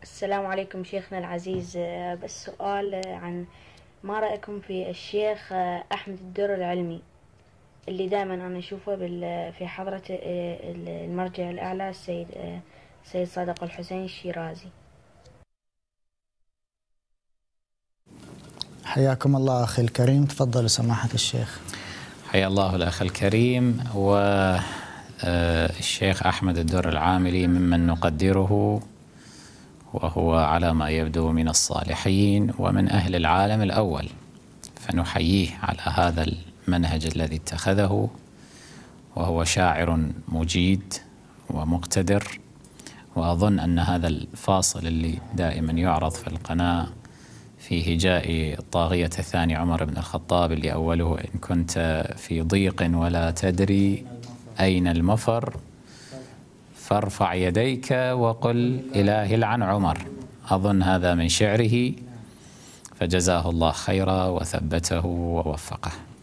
السلام عليكم شيخنا العزيز. بس سؤال عن ما رأيكم في الشيخ أحمد الدر العلمي اللي دائما أنا أشوفه في حضرة المرجع الأعلى السيد صادق الحسين الشيرازي. حياكم الله أخي الكريم، تفضل سماحة الشيخ. حيا الله الأخ الكريم. والشيخ أحمد الدر العاملي ممن نقدره، وهو على ما يبدو من الصالحين ومن أهل العالم الأول، فنحييه على هذا المنهج الذي اتخذه، وهو شاعر مجيد ومقتدر. وأظن أن هذا الفاصل اللي دائما يعرض في القناة في هجاء الطاغية الثاني عمر بن الخطاب اللي أوله: إن كنت في ضيق ولا تدري أين المفر فارفع يديك وقل إلهي العن عمر. أظن هذا من شعره، فجزاه الله خيرا وثبته ووفقه.